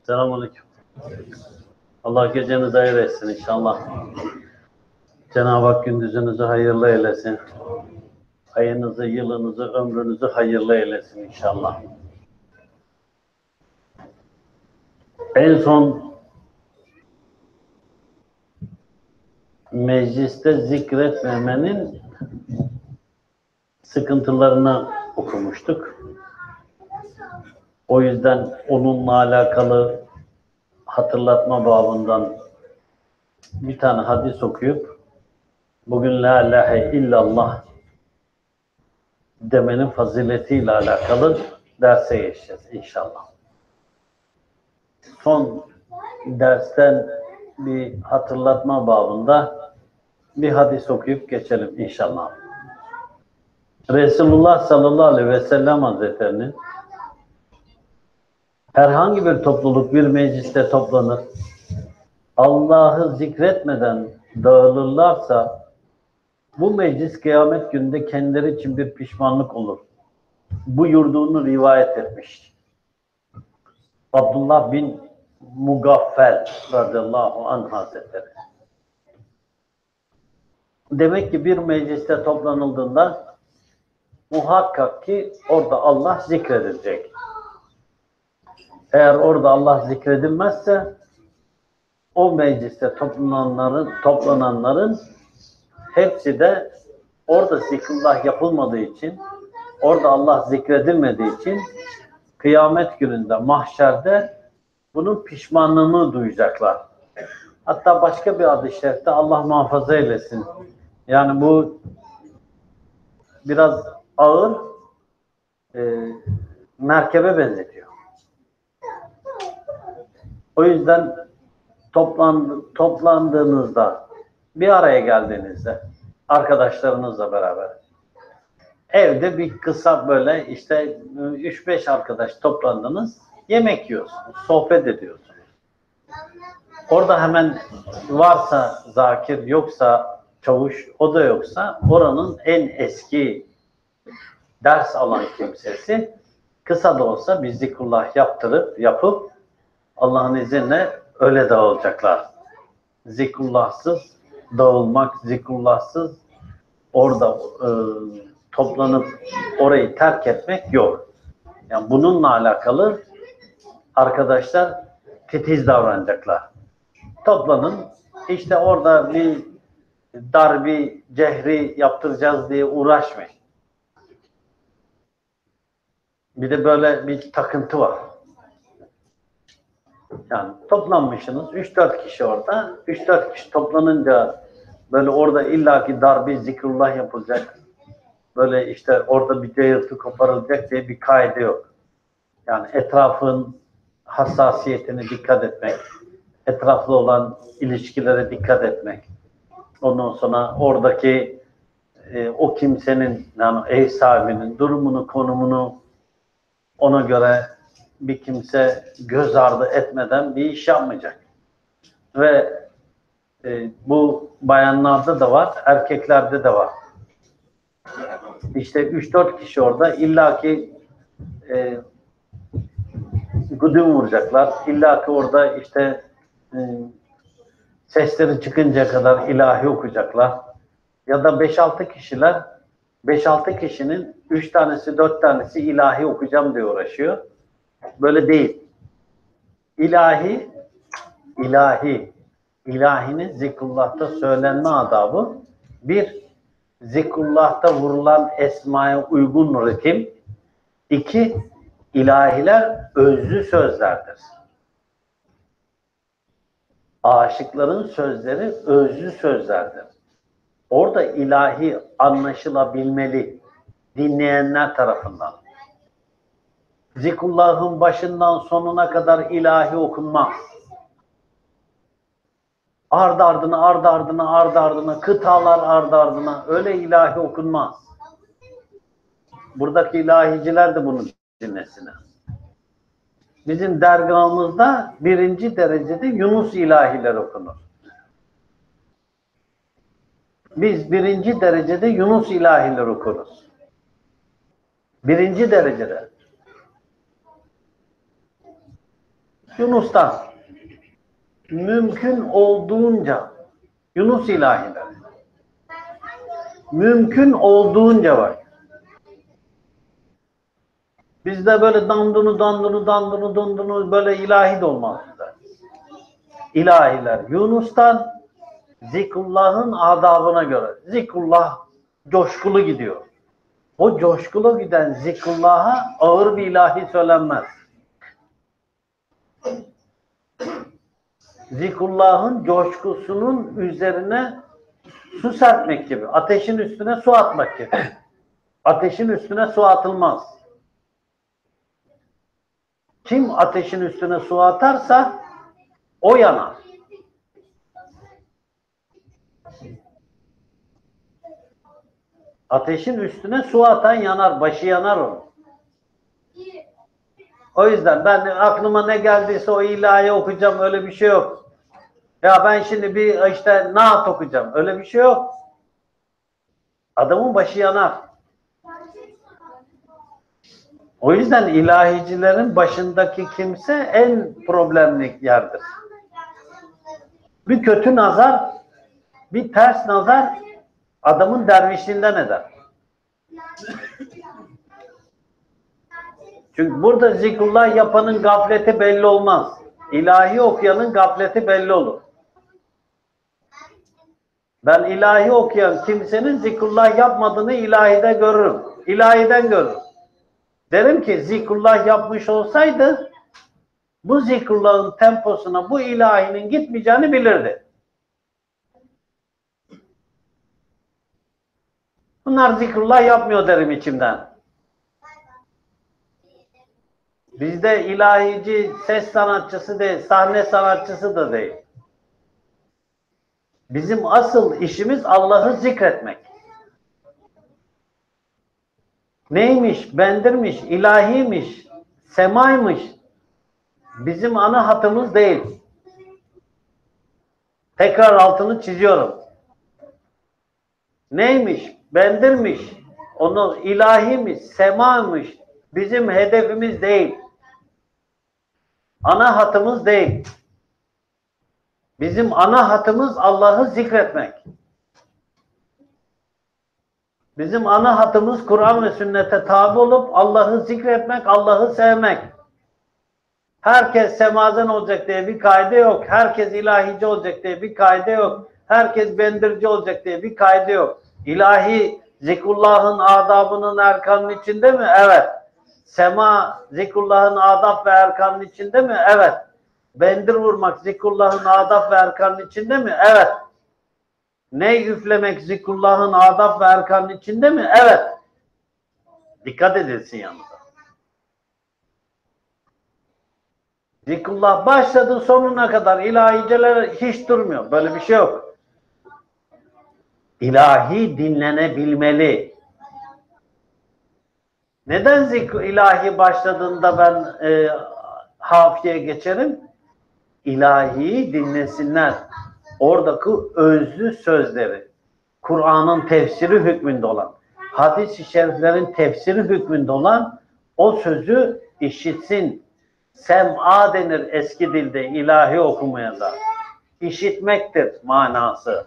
Selamünaleyküm. Allah gecenizi hayır etsin inşallah. Cenab-ı Hak gündüzünüzü hayırlı eylesin. Ayınızı, yılınızı, ömrünüzü hayırlı eylesin inşallah. En son mecliste zikretmemenin sıkıntılarını okumuştuk. O yüzden onunla alakalı hatırlatma babından bir tane hadis okuyup bugün la ilahe illallah demenin faziletiyle alakalı derse geçeceğiz inşallah. Son dersten bir hatırlatma babında bir hadis okuyup geçelim inşallah. Resulullah sallallahu aleyhi ve sellem Hazretleri'nin herhangi bir topluluk bir mecliste toplanır, Allah'ı zikretmeden dağılırlarsa bu meclis kıyamet gününde kendileri için bir pişmanlık olur buyurduğunu rivayet etmiş. Abdullah bin Mugaffel radıyallahu anh Hazretleri. Demek ki bir mecliste toplanıldığında muhakkak ki orada Allah zikredilecek. Eğer orada Allah zikredilmezse o mecliste toplananların hepsi de orada zikrullah yapılmadığı için, orada Allah zikredilmediği için kıyamet gününde, mahşerde bunun pişmanlığını duyacaklar. Hatta başka bir hadis-i şerifte Allah muhafaza eylesin. Yani bu biraz ağır merkebe benzetiyor. O yüzden toplandığınızda, bir araya geldiğinizde arkadaşlarınızla beraber evde bir kısa böyle işte 3-5 arkadaş toplandınız, yemek yiyorsunuz, sohbet ediyorsunuz. Orada hemen varsa zakir, yoksa çavuş, o da yoksa oranın en eski ders alan kimsesi kısa da olsa bir zikrullah yapıp Allah'ın izniyle öyle dağılacaklar. Zikrullahsız dağılmak, zikrullahsız orada toplanıp orayı terk etmek yok. Yani bununla alakalı arkadaşlar titiz davranacaklar. Toplanın, işte orada bir darbi, cehri yaptıracağız diye uğraşmayın. Bir de böyle bir takıntı var. Yani toplanmışsınız, 3-4 kişi orada, 3-4 kişi toplanınca böyle orada illaki darbi, zikrullah yapılacak, böyle işte orada bir cayırtı koparılacak diye bir kaide yok. Yani etrafın hassasiyetine dikkat etmek, etraflı olan ilişkilere dikkat etmek, ondan sonra oradaki o kimsenin, yani ev sahibinin durumunu, konumunu ona göre bir kimse göz ardı etmeden bir iş yapmayacak. Ve bu bayanlarda da var, erkeklerde de var. İşte 3-4 kişi orada illaki güdüm vuracaklar. İllaki orada işte sesleri çıkıncaya kadar ilahi okuyacaklar. Ya da 5-6 kişiler, 5-6 kişinin 3 tanesi, 4 tanesi ilahi okuyacağım diye uğraşıyor. Böyle değil. İlahinin zikrullah'ta söylenme adabı, bir, zikrullah'ta vurulan esmaya uygun ritim, 2, ilahiler özlü sözlerdir. Aşıkların sözleri özlü sözlerdir. Orada ilahi anlaşılabilmeli dinleyenler tarafından. Zikrullah'ın başından sonuna kadar ilahi okunmaz. Ardı ardına, kıtalar ardı ardına öyle ilahi okunmaz. Buradaki ilahiciler de bunu dinlesinler. Bizim dergahımızda 1. derecede Yunus ilahiler okunur. Biz 1. derecede Yunus ilahiler okuruz. 1. derecede. Yunus'tan mümkün olduğunca Yunus ilahiler mümkün olduğunca var. Bizde böyle dandunu böyle ilahi de olmaz bizde. İlahiler Yunus'tan zikrullahın adabına göre. Zikrullah coşkulu gidiyor. O coşkulu giden zikrullah'a ağır bir ilahi söylenmez. Zikrullahın coşkusunun üzerine su serpmek gibi. Ateşin üstüne su atmak gibi. Ateşin üstüne su atılmaz. Kim ateşin üstüne su atarsa o yanar. Ateşin üstüne su atan yanar, başı yanar onun. O yüzden ben aklıma ne geldiyse o ilahi okuyacağım, öyle bir şey yok. Ya ben şimdi bir işte naat okuyacağım, öyle bir şey yok. Adamın başı yanar. O yüzden ilahicilerin başındaki kimse en problemli yerdir. Bir kötü nazar, bir ters nazar adamın dervişliğinden eder. Çünkü burada zikrullah yapanın gafleti belli olmaz. İlahi okuyanın gafleti belli olur. Ben ilahi okuyan kimsenin zikrullah yapmadığını ilahide görürüm. İlahiden görürüm. Derim ki zikrullah yapmış olsaydı bu zikrullahın temposuna bu ilahinin gitmeyeceğini bilirdi. Bunlar zikrullah yapmıyor derim içimden. Bizde ilahici ses sanatçısı değil, sahne sanatçısı da değil. Bizim asıl işimiz Allah'ı zikretmek. Neymiş, bendirmiş, ilahiymiş, semaymış. Bizim ana hatımız değil. Tekrar altını çiziyorum. Neymiş, bendirmiş, onu ilahiymiş, semaymış. Bizim hedefimiz değil. Ana hatımız değil. Bizim ana hatımız Allah'ı zikretmek. Bizim ana hatımız Kur'an ve sünnete tabi olup Allah'ı zikretmek, Allah'ı sevmek. Herkes semazen olacak diye bir kaide yok. Herkes ilahici olacak diye bir kaide yok. Herkes bendirci olacak diye bir kaide yok. İlahi zikrullahın adabının erkanının içinde mi? Evet. Sema zikrullahın adab ve erkanının içinde mi? Evet. Bendir vurmak zikrullahın adab ve erkanının içinde mi? Evet. Ney üflemek zikrullahın adab ve erkanının içinde mi? Evet. Dikkat edilsin yalnız. Zikrullah başladı sonuna kadar ilahiceler hiç durmuyor. Böyle bir şey yok. İlahi dinlenebilmeli. Neden ilahi başladığında ben hafiye geçerim? İlahiyi dinlesinler. Oradaki özlü sözleri, Kur'an'ın tefsiri hükmünde olan, hadis-i şeriflerin tefsiri hükmünde olan o sözü işitsin. Sem'a denir eski dilde ilahi okumaya da. İşitmektir manası.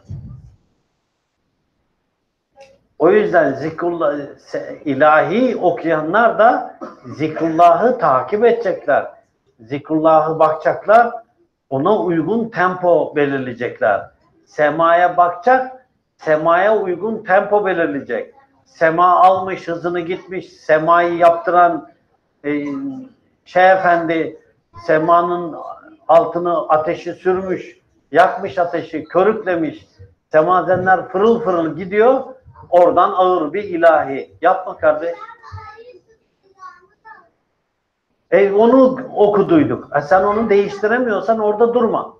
O yüzden zikrullah, ilahi okuyanlar da zikrullahı takip edecekler. Zikrullahı bakacaklar, ona uygun tempo belirleyecekler. Semaya bakacak, semaya uygun tempo belirleyecek. Sema almış, hızını gitmiş, semayı yaptıran Şeyh Efendi semanın altını ateşi sürmüş, yakmış ateşi, körüklemiş. Semazenler fırıl fırıl gidiyor. Oradan ağır bir ilahi. Yapma kardeş. Onu okuduyduk. Sen onu değiştiremiyorsan orada durma.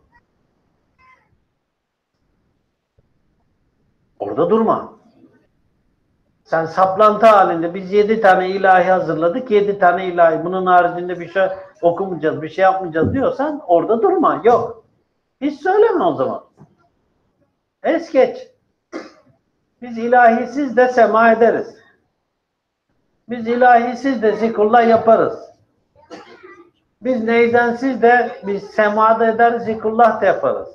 Orada durma. Sen saplantı halinde biz 7 tane ilahi hazırladık. 7 tane ilahi. Bunun haricinde bir şey okumayacağız, bir şey yapmayacağız diyorsan orada durma. Yok. Hiç söyleme o zaman. Es geç. Biz ilahisiz de sema ederiz. Biz ilahisiz de zikrullah yaparız. Biz neyzensiz de biz semada eder, zikrullah da yaparız.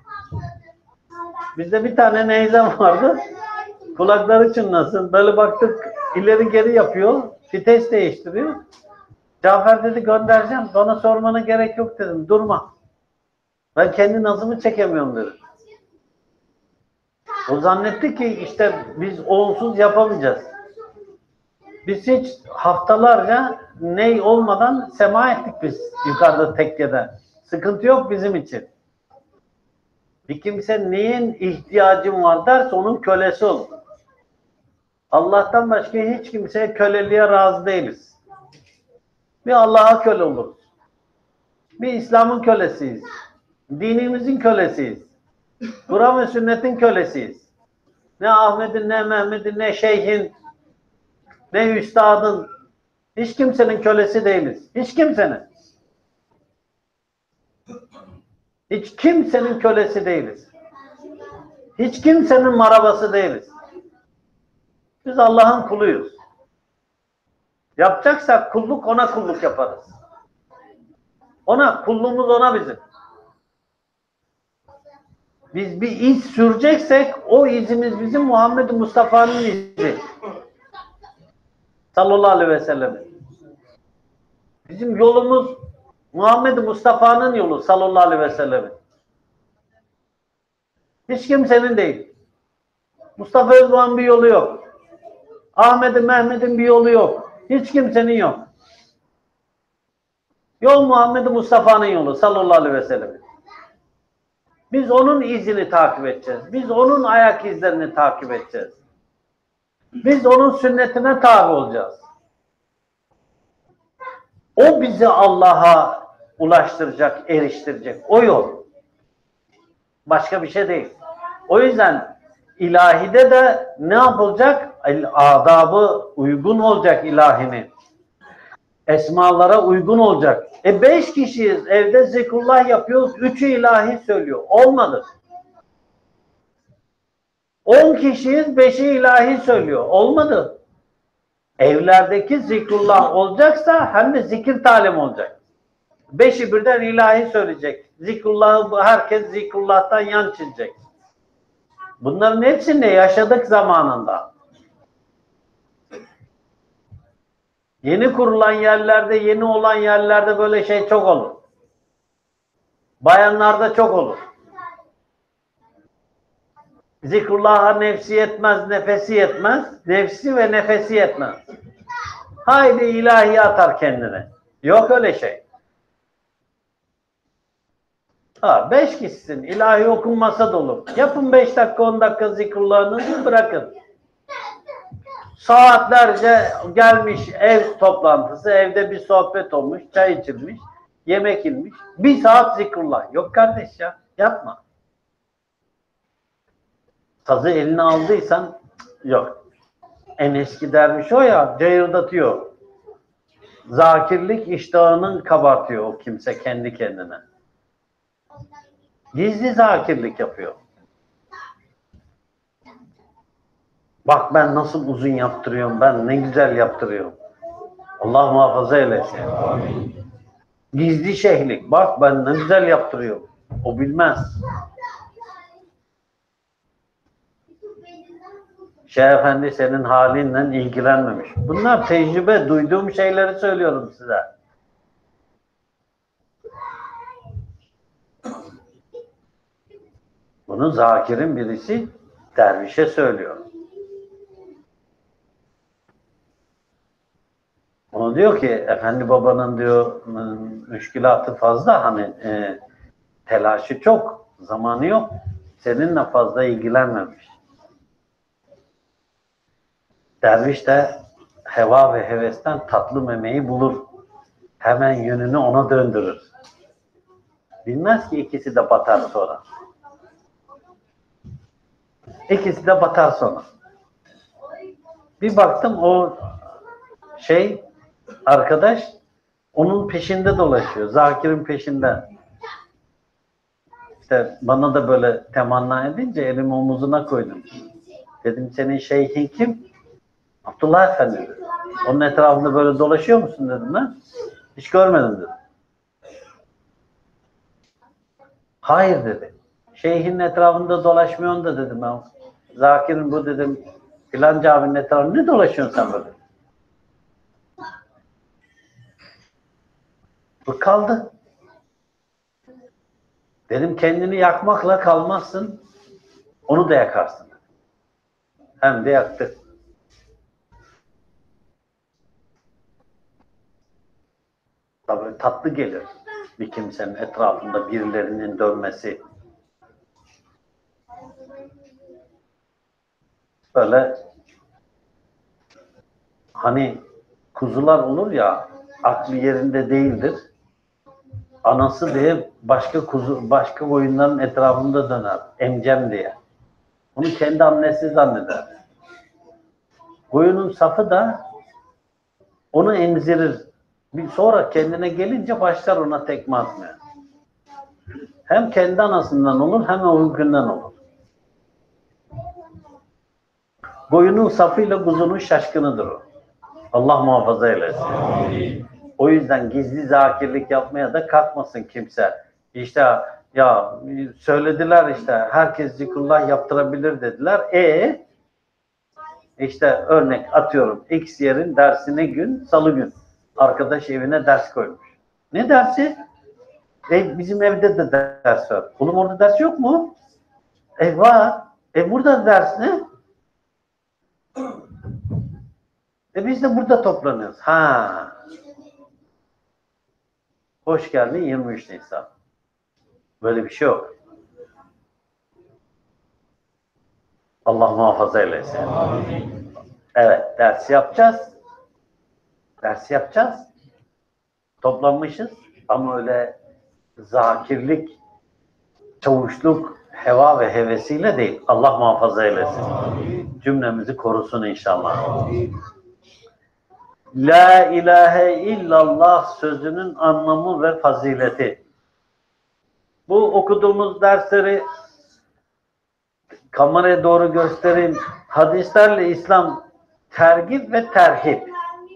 Bizde bir tane neyzen vardı. Kulakları çınlasın. Böyle baktık ileri geri yapıyor. Vites değiştiriyor. Cafer dedi göndereceğim. Bana sormana gerek yok dedim. Durma. Ben kendi nazımı çekemiyorum dedim. O zannetti ki işte biz onsuz yapamayacağız. Biz hiç haftalarca ney olmadan sema ettik biz yukarıda tekkede. Sıkıntı yok bizim için. Bir kimse neyin ihtiyacın var derse onun kölesi olur. Allah'tan başka hiç kimseye köleliğe razı değiliz. Bir Allah'a köle oluruz. Bir İslam'ın kölesiyiz. Dinimizin kölesiyiz. Kur'an ve sünnetin kölesiyiz. Ne Ahmet'in, ne Mehmet'in, ne şeyhin, ne üstadın, hiç kimsenin kölesi değiliz. Hiç kimsenin. Hiç kimsenin kölesi değiliz. Hiç kimsenin marabası değiliz. Biz Allah'ın kuluyuz. Yapacaksak kulluk ona kulluk yaparız. Ona, kulluğumuz ona bizim. Biz bir iz süreceksek o izimiz bizim Muhammed Mustafa'nın izi. Sallallahu aleyhi ve sellem. Bizim yolumuz Muhammed Mustafa'nın yolu sallallahu aleyhi ve sellem. Hiç kimsenin değil. Mustafa Özdoğan bir yolu yok. Ahmet'in, Mehmet'in bir yolu yok. Hiç kimsenin yok. Yol Muhammed Mustafa'nın yolu sallallahu aleyhi ve sellem. Biz onun izini takip edeceğiz. Biz onun ayak izlerini takip edeceğiz. Biz onun sünnetine tabi olacağız. O bizi Allah'a ulaştıracak, eriştirecek. O yol. Başka bir şey değil. O yüzden ilahide de ne yapılacak? Adabı uygun olacak ilahinin. Esmalara uygun olacak. 5 kişiyiz. Evde zikrullah yapıyoruz. 3'ü ilahi söylüyor. Olmadı. 10 kişiyiz. 5'i ilahi söylüyor. Olmadı. Evlerdeki zikrullah olacaksa hem de zikir talimi olacak. 5'i birden ilahi söyleyecek. Zikrullah'ı herkes zikrullah'tan yan çizecek. Bunların hepsini yaşadık zamanında. Yeni kurulan yerlerde, yeni olan yerlerde böyle şey çok olur. Bayanlarda çok olur. Zikrullah'a nefsi yetmez, nefesi yetmez. Nefsi ve nefesi yetmez. Haydi ilahi atar kendine. Yok öyle şey. 5 kişisin. İlahi okunmasa da olur. Yapın 5 dakika 10 dakika zikrullahınızı bırakın. Saatlerce gelmiş ev toplantısı, evde bir sohbet olmuş, çay içilmiş, yemek inmiş. 1 saat zikrullah. Yok kardeş ya, yapma. Sazı eline aldıysan yok. En eski derviş o ya, cayırdatıyor. Zakirlik iştahını kabartıyor o kimse kendi kendine. Gizli zakirlik yapıyor. Bak ben nasıl uzun yaptırıyorum, ben ne güzel yaptırıyorum. Allah muhafaza eylesin. Amin. Gizli şeyhlik, bak ben ne güzel yaptırıyorum. O bilmez. Şeyh Efendi senin halinle ilgilenmemiş. Bunlar tecrübe, duyduğum şeyleri söylüyorum size. Bunu zakirin birisi dervişe söylüyor. Onu diyor ki efendi babanın diyor müşkülatı fazla hani telaşı çok, zamanı yok. Seninle fazla ilgilenmemiş. Derviş de heva ve hevesten tatlı memeyi bulur. Hemen yönünü ona döndürür. Bilmez ki ikisi de batar sonra. İkisi de batar sonra. Bir baktım o arkadaş onun peşinde dolaşıyor. Zakir'in peşinde. İşte bana da böyle temanna edince elimi omuzuna koydum. Dedim senin şeyhin kim? Abdullah Efendi dedi. Onun etrafında böyle dolaşıyor musun dedim ben. Hiç görmedim dedim. Hayır dedi. Şeyhin etrafında dolaşmıyorsun da dedim ben. Zakir'in bu dedim filanca abinin etrafında ne dolaşıyorsun sen böyle? Bu kaldı. Dedim kendini yakmakla kalmazsın. Onu da yakarsın. Hem de yaktı. Tabii tatlı gelir bir kimsenin etrafında birilerinin dönmesi. Böyle hani kuzular olur ya aklı yerinde değildir. Anası diye başka kuzu, başka koyunların etrafında döner. Emcem diye. Onu kendi annesi zanneder. Koyunun safı da onu emzirir. Bir sonra kendine gelince başlar ona tekme atmaya. Hem kendi anasından olur hem öbürkünden olur. Koyunun safıyla kuzunun şaşkınıdır o. Allah muhafaza eylesin. Amin. O yüzden gizli zakirlik yapmaya da kalkmasın kimse. İşte ya söylediler işte herkes zikrullah yaptırabilir dediler. İşte örnek atıyorum X yerin dersine gün salı gün. Arkadaş evine ders koymuş. Ne dersi? Bizim evde de ders var. Oğlum orada ders yok mu? Var. Burada ders ne? Biz de burada toplanıyoruz. Ha. Hoş geldin 23 Nisan. Böyle bir şey yok. Allah muhafaza eylesin. Evet, ders yapacağız. Ders yapacağız. Toplanmışız ama öyle zakirlik, çavuşluk, heva ve hevesiyle değil. Allah muhafaza eylesin. Cümlemizi korusun inşallah. La ilahe illallah sözünün anlamı ve fazileti. Bu okuduğumuz dersleri kameraya doğru göstereyim. Hadislerle İslam tergib ve terhip.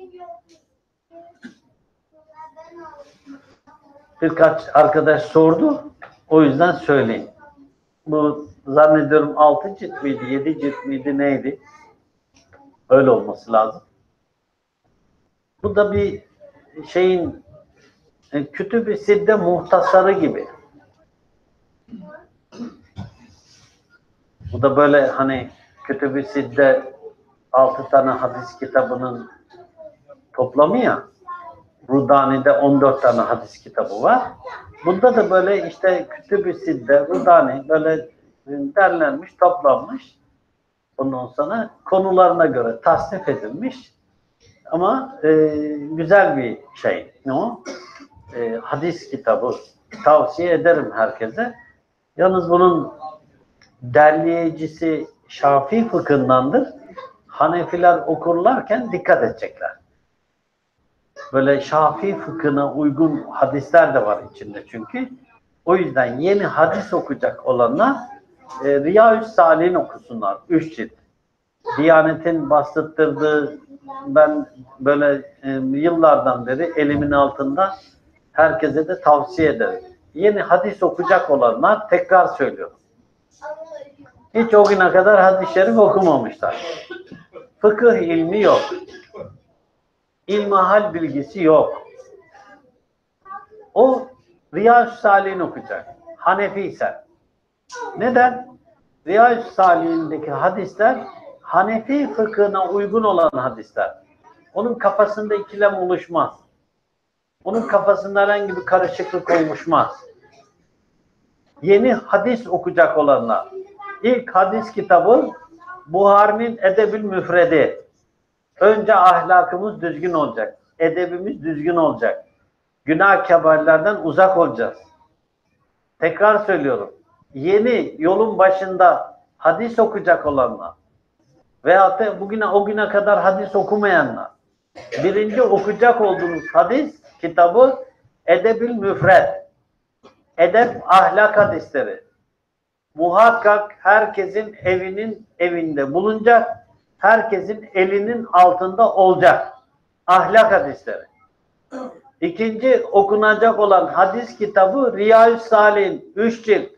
Birkaç arkadaş sordu. O yüzden söyleyeyim. Bu zannediyorum 6 cilt miydi, 7 cilt miydi, neydi? Öyle olması lazım. Bu da bir şeyin Kütüb-i Sidde muhtasarı gibi. Bu da böyle hani Kütüb-i Sidde 6 tane hadis kitabının toplamı ya. Rudani'de 14 tane hadis kitabı var. Bunda da böyle işte Kütüb-i Sidde, Rudani böyle derlenmiş, toplanmış. Ondan sonra konularına göre tasnif edilmiş. Ama güzel bir şey. Ne o? Hadis kitabı. Tavsiye ederim herkese. Yalnız bunun derleyicisi Şafii fıkhındandır. Hanefiler okurlarken dikkat edecekler. Böyle Şafii fıkhına uygun hadisler de var içinde çünkü. O yüzden yeni hadis okuyacak olanlar Riyâ-ü-Sâlihîn okusunlar. 3 cilt. Diyanet'in bastırttığı ben böyle yıllardan beri elimin altında herkese de tavsiye ederim. Yeni hadis okuyacak olanlar tekrar söylüyorum. Hiç o güne kadar hadis-i şerif okumamışlar. Fıkıh ilmi yok. İlmihal bilgisi yok. O Riyâ-ü-Sâlihîn okuyacak. Hanefi ise. Neden? Riyâ-ü-Sâlihîn'deki hadisler Hanefi fıkhına uygun olan hadisler. Onun kafasında ikilem oluşmaz. Onun kafasında herhangi bir karışıklık oluşmaz. Yeni hadis okuyacak olanlar. İlk hadis kitabı Buhari'nin Edeb-ül Müfredi. Önce ahlakımız düzgün olacak. Edebimiz düzgün olacak. Günah kebairlerden uzak olacağız. Tekrar söylüyorum. Yeni yolun başında hadis okuyacak olanlar veyahut da o güne kadar hadis okumayanlar. Birinci okuyacak olduğunuz hadis kitabı Edeb-ül Müfred. Edep ahlak hadisleri. Muhakkak herkesin evinde bulunacak. Herkesin elinin altında olacak. Ahlak hadisleri. İkinci okunacak olan hadis kitabı Riyâ-ü Sâlihîn 3 cilt.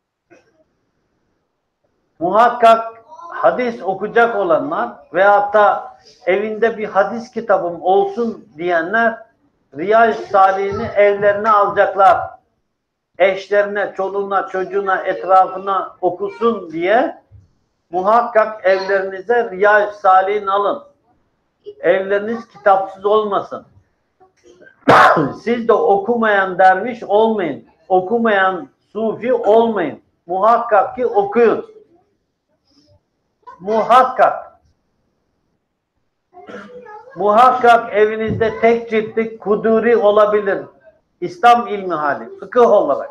Muhakkak hadis okuyacak olanlar veyahut da evinde bir hadis kitabım olsun diyenler Riyâ-ü Sâlihîn'i evlerine alacaklar. Eşlerine, çoluğuna, çocuğuna, etrafına okusun diye muhakkak evlerinize Riyâ-ü Sâlihîn alın. Evleriniz kitapsız olmasın. Siz de okumayan derviş olmayın. Okumayan sufi olmayın. Muhakkak ki okuyun. Muhakkak. Muhakkak evinizde tek ciltlik Kuduri olabilir. İslam ilmi hali, fıkıh olarak.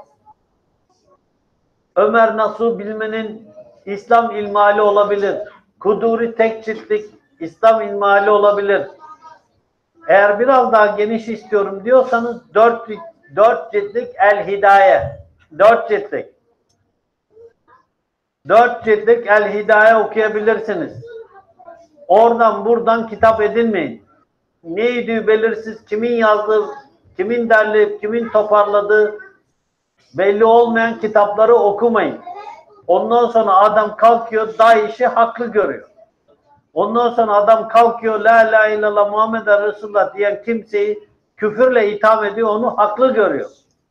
Ömer Nasuh Bilmen'in İslam ilmihali olabilir. Kuduri tek ciltlik İslam ilmihali olabilir. Eğer biraz daha geniş istiyorum diyorsanız 4 ciltlik El Hidaye. 4 ciltlik. 4 ciltlik El Hidaye okuyabilirsiniz. Oradan buradan kitap edinmeyin. Neydi belirsiz, kimin yazdığı, kimin derleyip, kimin toparladığı belli olmayan kitapları okumayın. Ondan sonra adam kalkıyor, DAEŞ'i haklı görüyor. Ondan sonra adam kalkıyor, La ilahe illallah Muhammeden Resulullah diyen kimseyi küfürle itham ediyor, onu haklı görüyor.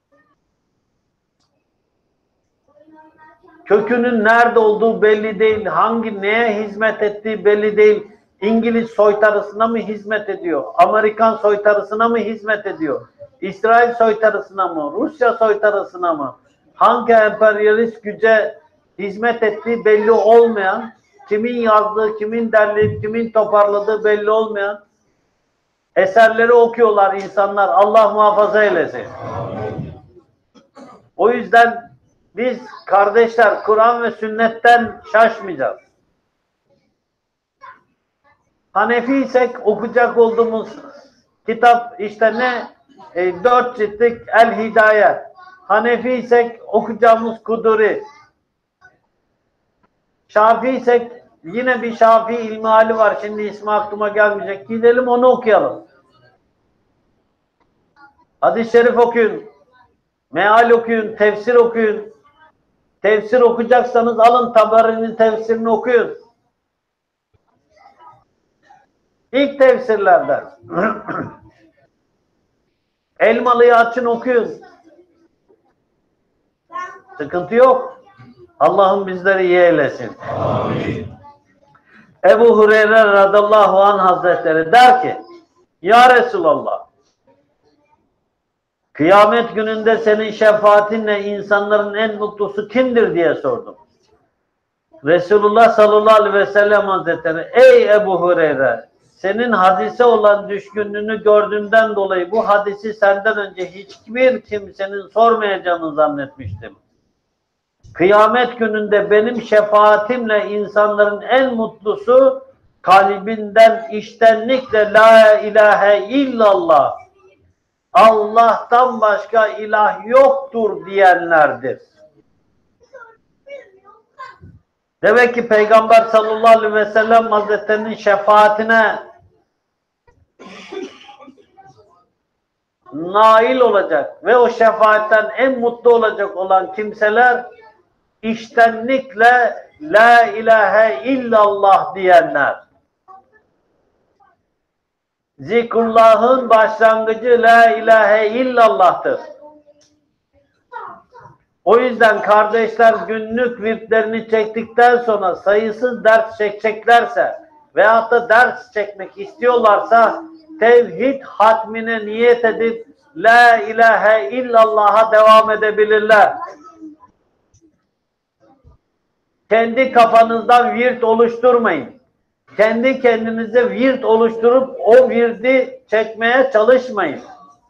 Kökünün nerede olduğu belli değil, neye hizmet ettiği belli değil. İngiliz soytarısına mı hizmet ediyor? Amerikan soytarısına mı hizmet ediyor? İsrail soytarısına mı? Rusya soytarısına mı? Hangi emperyalist güce hizmet ettiği belli olmayan, kimin yazdığı, kimin derleyip, kimin toparladığı belli olmayan eserleri okuyorlar insanlar. Allah muhafaza eylesin. O yüzden biz kardeşler Kur'an ve sünnetten şaşmayacağız. Hanefi isek okuyacak olduğumuz kitap işte ne? 4 ciltlik El Hidaye. Hanefi isek okuyacağımız Kuduri. Şafii isek yine bir Şafii ilmihali var. Şimdi ismi aklıma gelmeyecek. Gidelim onu okuyalım. Hadis-i şerif okuyun. Meal okuyun. Tefsir okuyun. Tefsir okuyacaksanız alın Tabari'nin tefsirini okuyun. İlk tefsirlerden. Elmalı'yı açın okuyun. Sıkıntı yok. Allah'ım bizleri iyi eylesin. Amin. Ebu Hureyre radıyallahu anh hazretleri der ki, Ya Resulallah, kıyamet gününde senin şefaatinle insanların en mutlusu kimdir diye sordum. Resulullah sallallahu aleyhi ve sellem hazretleri, ey Ebu Hureyre, senin hadise olan düşkünlüğünü gördüğümden dolayı bu hadisi senden önce hiçbir kimsenin sormayacağını zannetmiştim. Kıyamet gününde benim şefaatimle insanların en mutlusu kalbinden içtenlikle la ilahe illallah, Allah'tan başka ilah yoktur diyenlerdir. Demek ki Peygamber sallallahu aleyhi ve sellem Hazretlerinin şefaatine nail olacak ve o şefaatten en mutlu olacak olan kimseler içtenlikle la ilahe illallah diyenler. Zikrullah'ın başlangıcı la ilahe illallah'tır. O yüzden kardeşler günlük virtlerini çektikten sonra sayısız ders çekeceklerse veyahut da ders çekmek istiyorlarsa tevhid hatmine niyet edip la ilahe illallah'a devam edebilirler. Kendi kafanızdan virt oluşturmayın. Kendi kendinize virt oluşturup o virdi çekmeye çalışmayın.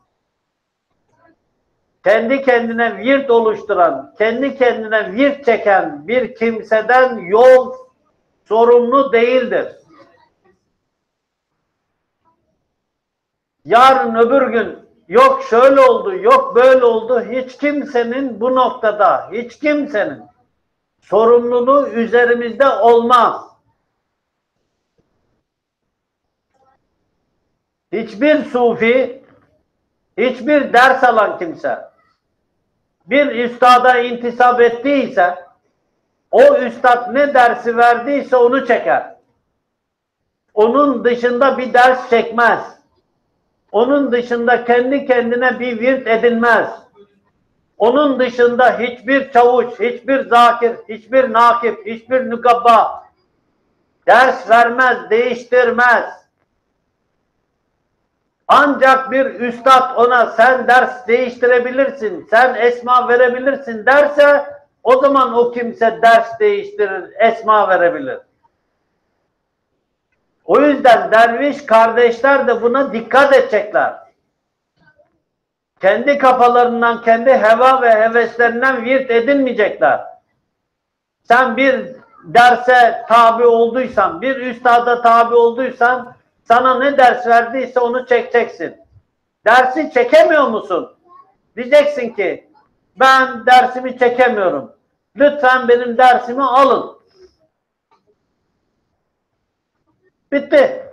Kendi kendine virt oluşturan, kendi kendine virt çeken bir kimseden yol sorumlu değildir. Yarın öbür gün yok şöyle oldu, yok böyle oldu, hiç kimsenin bu noktada, hiç kimsenin sorumluluğu üzerimizde olmaz. Hiçbir sufi Hiçbir ders alan kimse bir üstada intisap ettiyse, o üstad ne dersi verdiyse onu çeker. Onun dışında bir ders çekmez. Onun dışında kendi kendine bir virt edinmez. Onun dışında hiçbir çavuş, hiçbir zakir, hiçbir nakip, hiçbir nükabba ders vermez, değiştirmez. Ancak bir üstad ona sen ders değiştirebilirsin, sen esma verebilirsin derse o zaman o kimse ders değiştirir, esma verebilir. O yüzden derviş kardeşler de buna dikkat edecekler. Kendi kafalarından, kendi heva ve heveslerinden virt edinmeyecekler. Sen bir derse tabi olduysan, bir üstada tabi olduysan, sana ne ders verdiyse onu çekeceksin. Dersi çekemiyor musun? Diyeceksin ki, ben dersimi çekemiyorum. Lütfen benim dersimi alın. Bitti.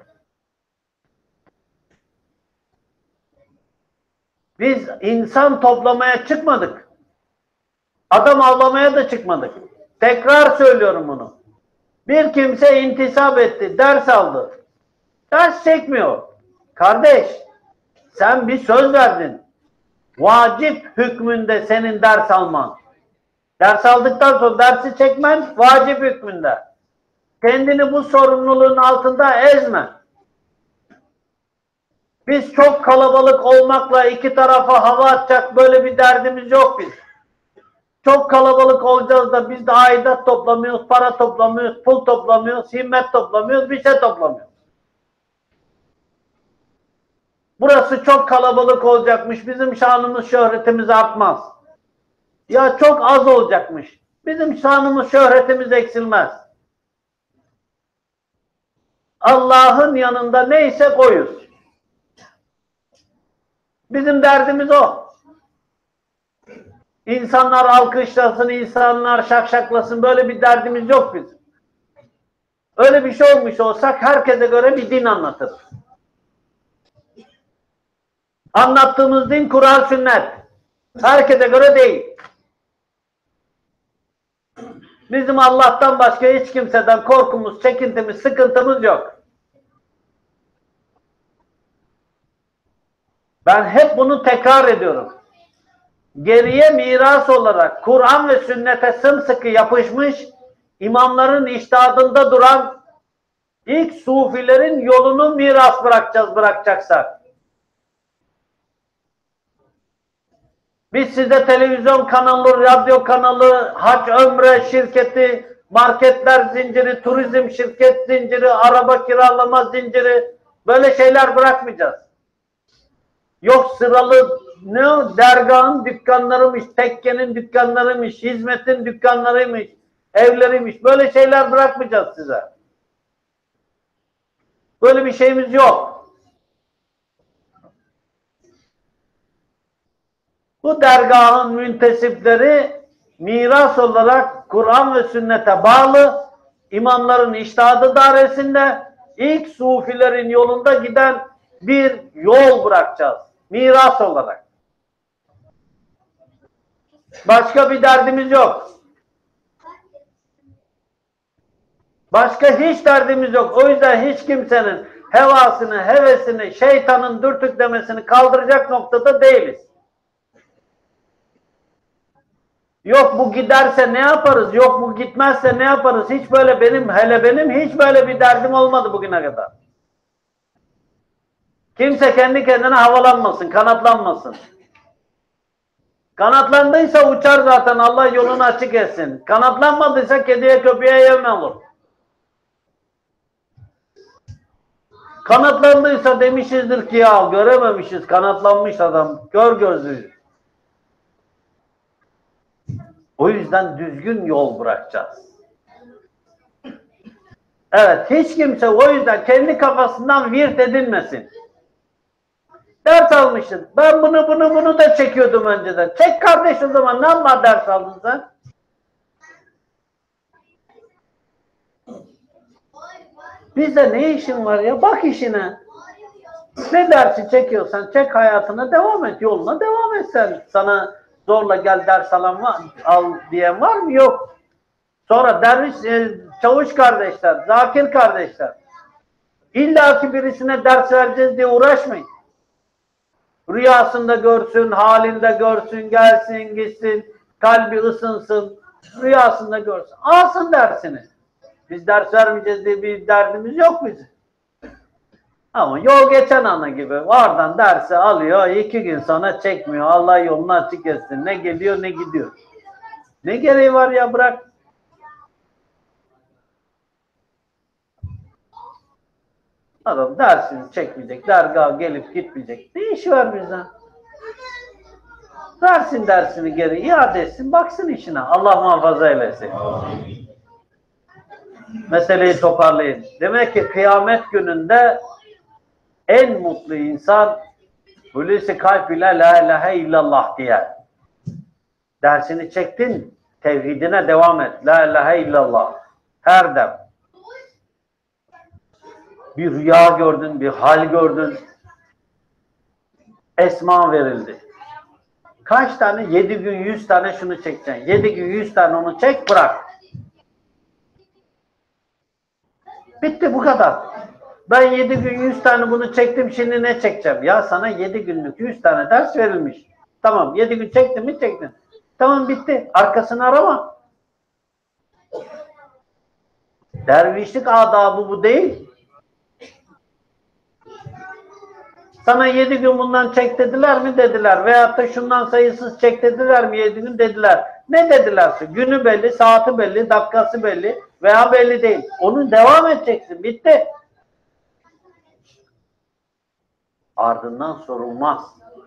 Biz insan toplamaya çıkmadık. Adam avlamaya da çıkmadık. Tekrar söylüyorum bunu. Bir kimse intisap etti, ders aldı. Ders çekmiyor. Kardeş, sen bir söz verdin. Vacip hükmünde senin ders alman. Ders aldıktan sonra dersi çekmen vacip hükmünde. Kendini bu sorumluluğun altında ezme. Biz çok kalabalık olmakla iki tarafa hava atacak böyle bir derdimiz yok biz. Çok kalabalık olacağız da biz de aidat toplamıyoruz, para toplamıyoruz, pul toplamıyoruz, himmet toplamıyoruz, bir şey toplamıyoruz. Burası çok kalabalık olacakmış, bizim şanımız, şöhretimiz artmaz. Ya çok az olacakmış, bizim şanımız, şöhretimiz eksilmez. Allah'ın yanında neyse koyuz. Bizim derdimiz o. İnsanlar alkışlasın, insanlar şakşaklasın, böyle bir derdimiz yok bizim. Öyle bir şey olmuş olsak herkese göre bir din anlatır. Anlattığımız din Kur'an, sünnet. Herkese göre değil. Bizim Allah'tan başka hiç kimseden korkumuz, çekintimiz, sıkıntımız yok. Ben hep bunu tekrar ediyorum. Geriye miras olarak Kur'an ve sünnete sımsıkı yapışmış, imamların içtihadında duran ilk sufilerin yolunu miras bırakacaksak. Biz size televizyon kanalı, radyo kanalı, hac ömre şirketi, marketler zinciri, turizm şirket zinciri, araba kiralama zinciri, böyle şeyler bırakmayacağız. Yok sıralı ne o? Dergahın dükkanlarıymış, tekkenin dükkanlarıymış, hizmetin dükkanlarıymış, evleriymiş. Böyle şeyler bırakmayacağız size. Böyle bir şeyimiz yok. Bu dergahın müntesipleri miras olarak Kur'an ve sünnete bağlı, imamların içtihadı dairesinde ilk sufilerin yolunda giden bir yol bırakacağız. Miras olarak. Başka bir derdimiz yok. Başka hiç derdimiz yok. O yüzden hiç kimsenin hevasını, hevesini, şeytanın dürtüklemesini kaldıracak noktada değiliz. Yok bu giderse ne yaparız? Yok bu gitmezse ne yaparız? Hiç böyle benim hiç böyle bir derdim olmadı bugüne kadar. Kimse kendi kendine havalanmasın, kanatlanmasın. Kanatlandıysa uçar zaten, Allah yolunu açık etsin. Kanatlanmadıysa kediye köpeğe yem olur. Kanatlandıysa demişizdir ki ya görememişiz, kanatlanmış adam, kör gözlüyüz. O yüzden düzgün yol bırakacağız. Evet, hiç kimse o yüzden kendi kafasından virt edinmesin. Ders almışsın. Ben bunu da çekiyordum önceden. Çek kardeş o zaman. Ne yapma ders aldın sen? Bizde ne işin var ya? Bak işine. Ne dersi çekiyorsan çek, hayatına devam et, yoluna devam et sen. Sana zorla gel ders al diyen var mı? Yok. Sonra derviş, çavuş kardeşler, zakir kardeşler. İlla ki birisine ders vereceğiz diye uğraşmayın. Rüyasında görsün, halinde görsün, gelsin, gitsin, kalbi ısınsın, rüyasında görsün. Alsın dersini. Biz ders vermeyeceğiz diye bir derdimiz yok bizim. Ama yol geçen ana gibi oradan dersi alıyor, 2 gün sonra çekmiyor. Allah yolunu açık etsin. Ne geliyor ne gidiyor. Ne gereği var ya, bırak. Adam dersini çekmeyecek, dergaha gelip gitmeyecek. Ne işi var bizden? Versin dersini geri, iade etsin, baksın işine. Allah muhafaza eylesin. Meseleyi toparlayın. Demek ki kıyamet gününde en mutlu insan Hulusi kalp ile la ilahe illallah diye. Dersini çektin, tevhidine devam et. La ilahe illallah. Her dem. Bir rüya gördün, bir hal gördün. Esma verildi. Kaç tane? 7 gün 100 tane şunu çekeceksin. 7 gün 100 tane onu çek, bırak. Bitti, bu kadar. Ben 7 gün 100 tane bunu çektim, şimdi ne çekeceğim? Ya sana 7 günlük 100 tane ders verilmiş. Tamam, 7 gün çektin mi çektin. Tamam, bitti. Arkasını arama. Dervişlik adabı bu değil. Sana 7 gün bundan çek dediler mi? Dediler. Veyahut da şundan sayısız çek dediler mi? 7 gün dediler. Ne dedilerse? Günü belli, saati belli, dakikası belli veya belli değil. Onu devam edeceksin. Bitti. Ardından sorulmaz.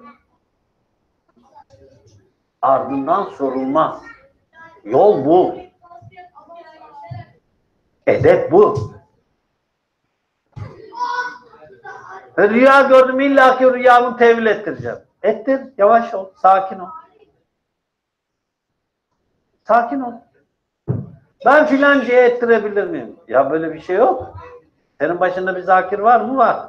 Ardından sorulmaz. Yol bu. Edep bu. Rüya gördüm, illaki rüyamı tevil ettireceğim. Ettir, yavaş ol, sakin ol. Sakin ol. Ben filancaya ettirebilir miyim? Ya böyle bir şey yok. Senin başında bir zakir var mı? Var.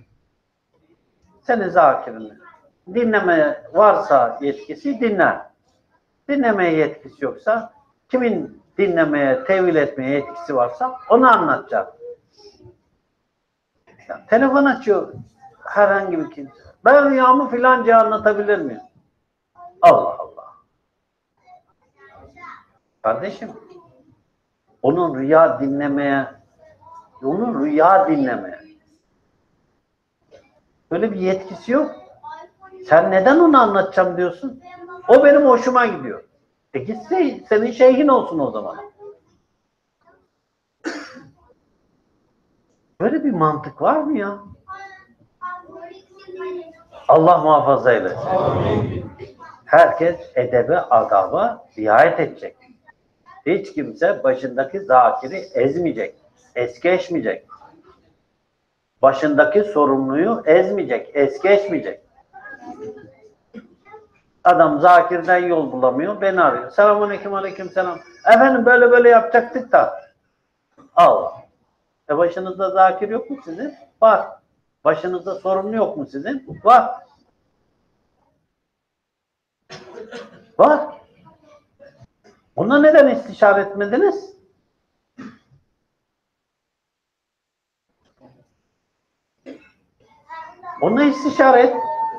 Senin zakirini. Dinlemeye varsa yetkisi dinler. Dinlemeye yetkisi yoksa, kimin dinlemeye, tevil etmeye yetkisi varsa onu anlatacak. Ya, telefon açıyor herhangi bir kimse. Ben rüyamı filancaya anlatabilir miyim? Allah Allah. Kardeşim, onun rüya dinlemeye böyle bir yetkisi yok. Sen neden onu anlatacağım diyorsun? O benim hoşuma gidiyor. Gitse senin şeyhin olsun o zaman. Böyle bir mantık var mı ya? Allah muhafaza eylesin. Herkes edebe, adaba riayet edecek. Hiç kimse başındaki zakiri ezmeyecek, es geçmeyecek. Başındaki sorumluyu ezmeyecek, es geçmeyecek. Adam zakirden yol bulamıyor, beni arıyor. Selamünaleyküm, aleykümselam. Efendim böyle böyle yapacaktık da. Allah. Başınızda zakir yok mu sizin? Var. Başınızda sorumlu yok mu sizin? Var. Var. Ona neden istişare etmediniz? Onunla istişare et.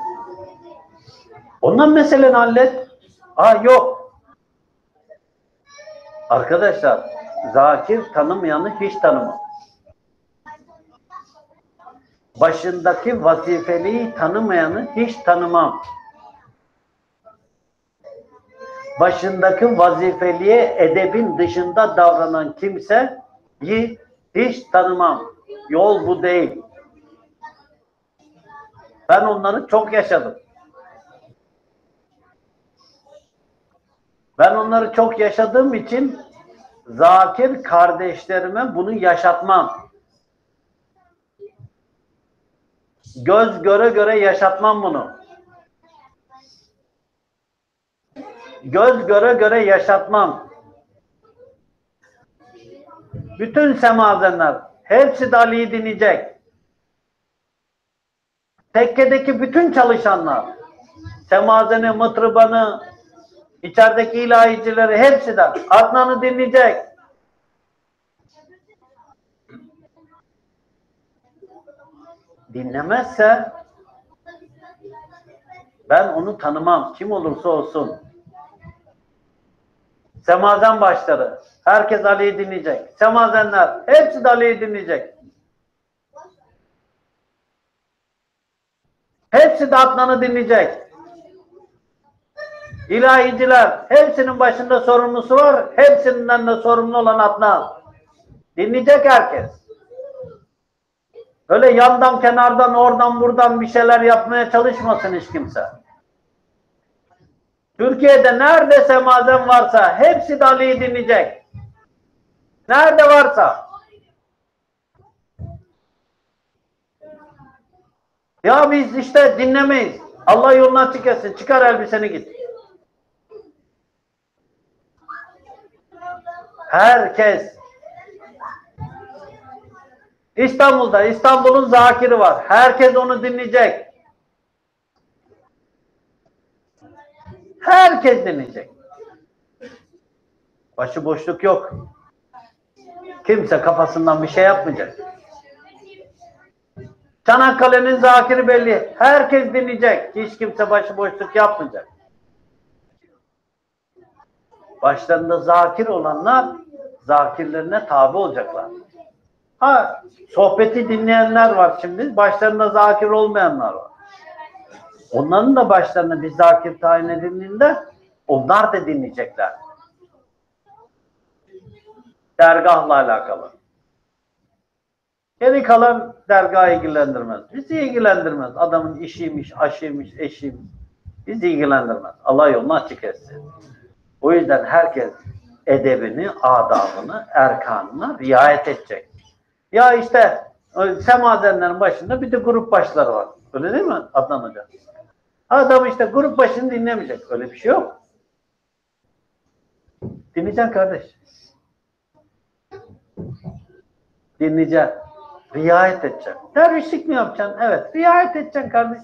Ondan meseleni hallet. Yok. Arkadaşlar, zakir tanımayanı hiç tanımam. Başındaki vazifeliyi tanımayanı hiç tanımam. Başındaki vazifeliye edebin dışında davranan kimseyi hiç tanımam. Yol bu değil. Ben onları çok yaşadım. Ben onları çok yaşadığım için zakir kardeşlerime bunu yaşatmam. Göz göre göre yaşatmam bunu. Göz göre göre yaşatmam. Bütün semazenler hepsi de Ali'yi dinleyecek. tekkedeki bütün çalışanlar, semazeni, mıtrıbanı, içerideki ilahicileri hepsi de Adnan'ı dinleyecek. Dinlemezse ben onu tanımam. Kim olursa olsun. Semazen başları. Herkes Ali'yi dinleyecek. Semazenler hepsi de Ali'yi dinleyecek. Hepsi de Adnan'ı dinleyecek. İlahiciler hepsinin başında sorumlusu var. Hepsinden de sorumlu olan Adnan. Dinleyecek herkes. Öyle yandan, kenardan, oradan, buradan bir şeyler yapmaya çalışmasın hiç kimse. Türkiye'de nerede semazen varsa hepsi de Ali'yi dinleyecek. Nerede varsa. Ya biz işte dinlemeyiz. Allah yolunu açık etsin. Çıkar elbiseni git. Herkes. İstanbul'da, İstanbul'un zakiri var. Herkes onu dinleyecek. Herkes dinleyecek. Başıboşluk yok. Kimse kafasından bir şey yapmayacak. Çanakkale'nin zakiri belli. Herkes dinleyecek. Hiç kimse başıboşluk yapmayacak. Başlarında zakir olanlar zakirlerine tabi olacaklar. Ha, sohbeti dinleyenler var şimdi. Başlarında zakir olmayanlar var. Onların da başlarına bir zakir tayin edildiğinde onlar da dinleyecekler. Dergahla alakalı. Geri kalan dergahı ilgilendirmez. Bizi ilgilendirmez. Adamın işiymiş, aşıymış, eşiymiş. Bizi ilgilendirmez. Allah yolunu açık etsin. O yüzden herkes edebini, adabını, erkanına riayet edecek. Ya işte semazenlerin başında bir de grup başları var. Öyle değil mi Adnan Hoca? Adam işte grup başını dinlemeyecek. Öyle bir şey yok. Dinleyeceksin kardeş. Dinleyeceksin. Riayet edeceksin. Dervişlik mi yapacaksın? Evet. Riayet edeceksin kardeş.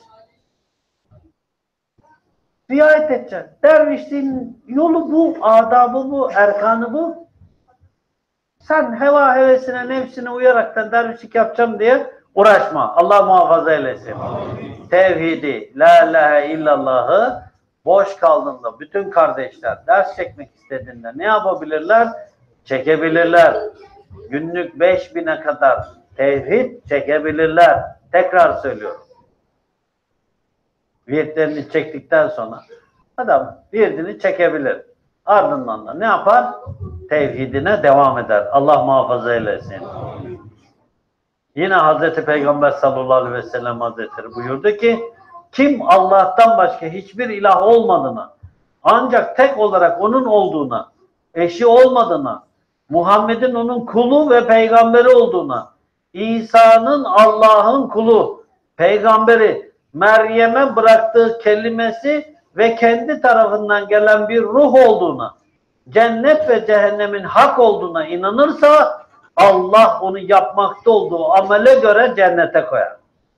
Riayet edeceksin. Dervişliğin yolu bu, adabı bu, erkanı bu. Sen heva hevesine, nefsine uyaraktan dervişlik yapacağım diye uğraşma. Allah muhafaza eylesin. Tevhidi, la ilahe illallah'ı boş kaldığında bütün kardeşler ders çekmek istediğinde ne yapabilirler? Çekebilirler. Günlük 5000'e kadar tevhid çekebilirler. Tekrar söylüyorum. Virdlerini çektikten sonra adam virdini çekebilir. Ardından da ne yapar? Tevhidine devam eder. Allah muhafaza eylesin. Yine Hazreti Peygamber sallallahu aleyhi ve sellem Hazretleri buyurdu ki kim Allah'tan başka hiçbir ilah olmadığını ancak tek olarak onun olduğuna, eşi olmadığına, Muhammed'in onun kulu ve peygamberi olduğuna, İsa'nın Allah'ın kulu, peygamberi, Meryem'e bıraktığı kelimesi ve kendi tarafından gelen bir ruh olduğuna, cennet ve cehennemin hak olduğuna inanırsa Allah onu yapmakta olduğu amele göre cennete koyar.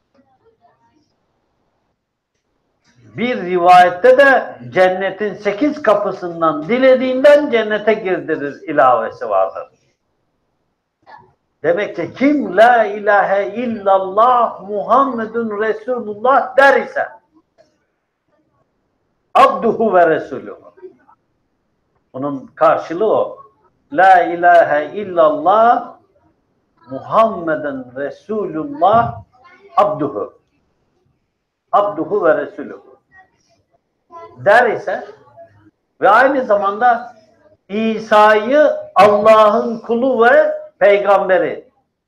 Bir rivayette de cennetin 8 kapısından dilediğinden cennete girdirir ilavesi vardır. Demek ki kim la ilahe illallah Muhammedun Resulullah der ise abduhu ve resuluhu. Bunun karşılığı o. La ilahe illallah Muhammeden Resulullah abduhu. Abduhu ve resuluhu. Der ise ve aynı zamanda İsa'yı Allah'ın kulu ve peygamberi.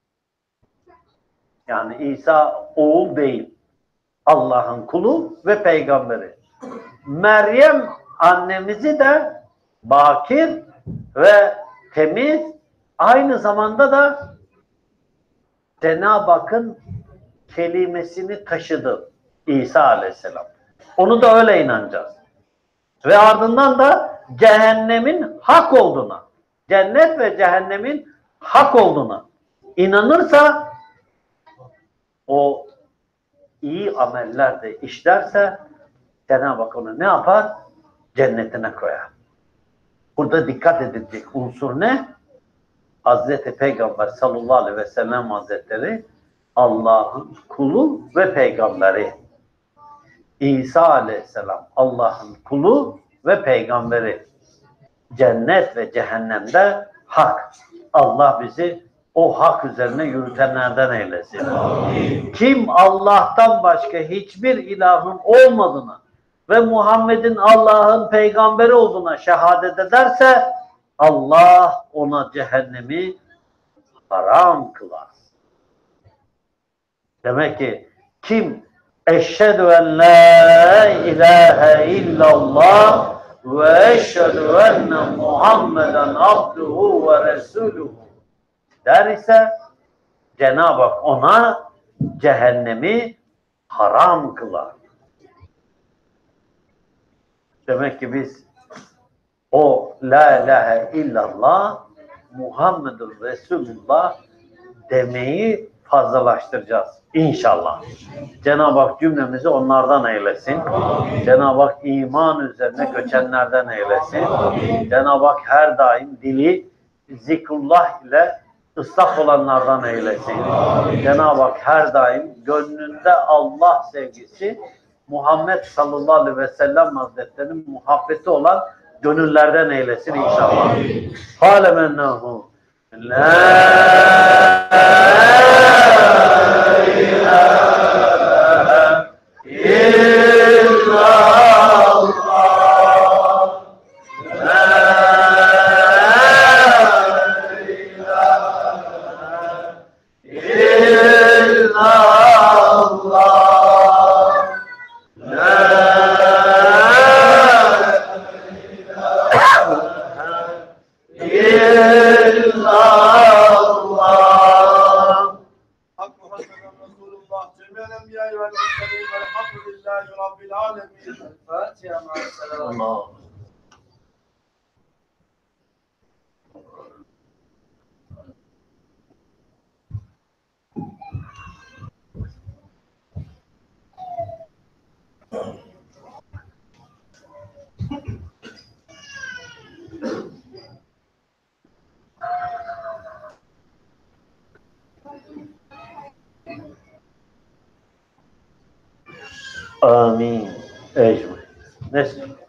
Yani İsa oğul değil. Allah'ın kulu ve peygamberi. Meryem annemizi de bakir ve temiz, aynı zamanda da Cenab-ı Hakk'ın kelimesini taşıdı İsa Aleyhisselam. Onu da öyle inanacağız. Ve ardından da cehennemin hak olduğuna, cennet ve cehennemin hak olduğuna inanırsa o iyi ameller de işlerse Cenab-ı Hak onu ne yapar? Cennetine koyar. Burada dikkat edilecek unsur ne? Hazreti Peygamber sallallahu aleyhi ve sellem Hazretleri Allah'ın kulu ve peygamberi. İsa aleyhisselam Allah'ın kulu ve peygamberi. Cennet ve cehennemde hak. Allah bizi o hak üzerine yürütenlerden eylesin. Amin. Kim Allah'tan başka hiçbir ilahın olmadığını ve Muhammed'in Allah'ın peygamberi olduğuna şehadet ederse Allah ona cehennemi haram kılar. Demek ki kim eşhedü en la ilahe illallah ve eşhedü enne Muhammeden abduhu ve resuluhu der ise Cenab-ı Hak ona cehennemi haram kılar. Demek ki biz o la ilahe illallah Muhammedur Resulullah demeyi fazlalaştıracağız. İnşallah. Cenab-ı Hak cümlemizi onlardan eylesin. Cenab-ı Hak iman üzerine göçenlerden eylesin. Cenab-ı Hak her daim dili zikrullah ile ıslah olanlardan eylesin. Cenab-ı Hak her daim gönlünde Allah sevgisi, Muhammed sallallahu aleyhi ve sellem Hazretleri'nin muhabbeti olan gönüllerden eylesin inşallah. Hâlemennahu la ilahe illallah la ilahe illallah Allah. Amin. Ecmaîn. Nesli.